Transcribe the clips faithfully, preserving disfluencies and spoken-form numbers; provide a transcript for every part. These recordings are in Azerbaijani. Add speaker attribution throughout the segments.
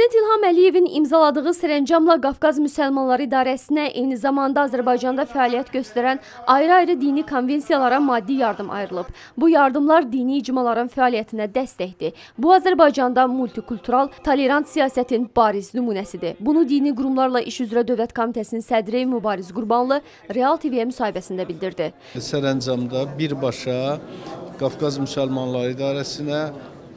Speaker 1: Prezident İlham Əliyevin imzaladığı sərəncamla Qafqaz Müsəlmanları İdarəsinə eyni zamanda Azərbaycanda fəaliyyət göstərən ayrı-ayrı dini konvensiyalara maddi yardım ayrılıb. Bu yardımlar dini icmaların fəaliyyətinə dəstəkdir. Bu, Azərbaycanda multikultural, tolerant siyasətin bariz nümunəsidir. Bunu Dini Qurumlarla İş üzrə Dövlət Komitəsinin sədri Mübariz Qurbanlı Real T V-yə müsahibəsində bildirdi.
Speaker 2: Sərəncamda birbaşa Qafqaz Müsəlmanları İdarəsinə,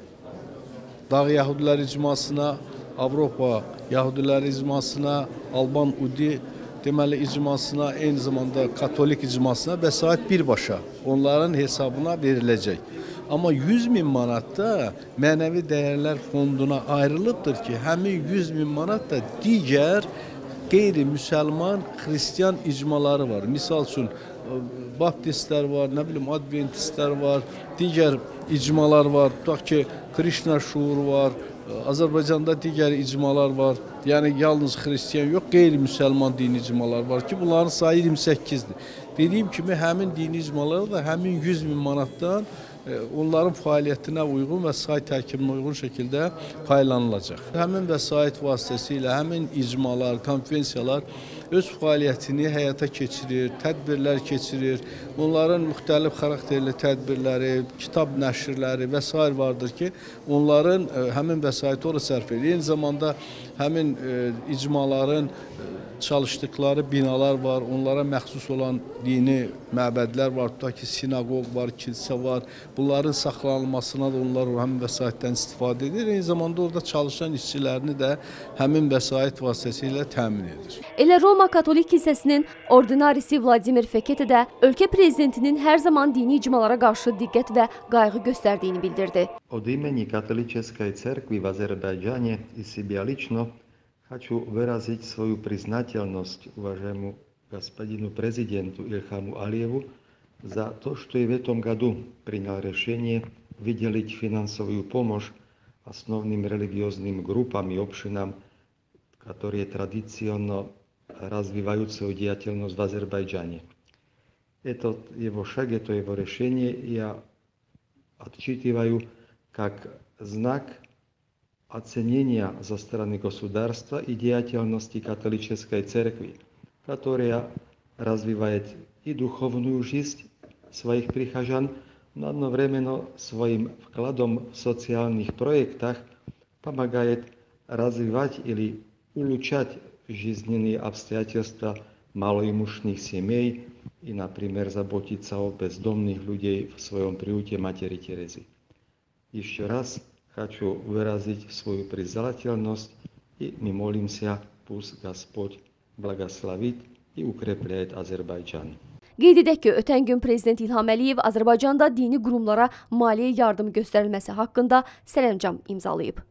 Speaker 2: Dağ Yahudilər icmasına, Avropa Yahudilər icmasına, Alban Udi deməli icmasına, eyni zamanda Katolik icmasına vəsait birbaşa onların hesabına veriləcək. Amma yüz min manat da mənəvi dəyərlər fonduna ayrılıbdır ki, həmin yüz min manat da digər qeyri-müsəlman xristiyan icmaları var. Misal üçün, baptistlər var, nə bilim, adventistlər var, digər icmalar var, tutaq ki, Krishna şuuru var, Azərbaycanda digər icmalar var. Yəni, yalnız xristiyan yox, qeyri-müsəlman dini icmalar var ki, bunların sayı iyirmi səkkizdir. Dediyim kimi, həmin dini icmalar da həmin yüz min manatdan onların fəaliyyətinə uyğun və say tərkibinə uyğun şəkildə paylanılacaq. Həmin vəsait vasitəsilə həmin icmalar, konvensiyalar öz fəaliyyətini həyata keçirir, tədbirlər keçirir. Onların müxtəlif xarakterli tədbirləri, kitab nəşrləri və s. vardır ki, onların həmin vəsaiti ora sərf edir. Eyni zamanda həmin icmaların çalışdıkları binalar var, onlara məxsus olan dini məbədlər var, tutaq ki, sinagog var, kilsə var. Bunların saxlanılmasına da onlar həmin vəsaitdən istifadə edir. Eyni zamanda orada çalışan işçilərini də həmin vəsait vasitəsilə təmin edir.
Speaker 1: Elə Roma Katolik Kilsəsinin ordinarisi Vladimir Fekete də ölkə prezidentinin hər zaman dini icmalara qarşı diqqət və qayğı göstərdiyini bildirdi.
Speaker 3: Od imeni Katoličeskej cerkvi v Azerbajdžane i себя лично хочу выразить свою признательность уважаемому господину президенту Ильхаму Алиеву за то, что и в этом году принял решение выделить финансовую помощь основным религиозным группам и общинам, которые традиционно развивают свою деятельность в Азербайджане. Этот его шаг, это его решение я отчитываю как знак оценения со стороны государства и деятельности католической церкви, которая развивает и духовную жизнь своих прихожан, но одновременно своим вкладом в социальных проектах помогает развивать или улучшать жизненные обстоятельства малоимущих семей и, например, заботиться о бездомных людей в своем приюте Матери Терезы. Еще раз хочу выразить свою признательность, и мы молимся, пусть Господь благословит и укрепляет Azərbaycan.
Speaker 1: Qeyd edək ki, ötən gün Prezident İlham Əliyev Azərbaycanda dini qurumlara maliyyə yardım göstərilməsi haqqında sərəncam imzalayıb.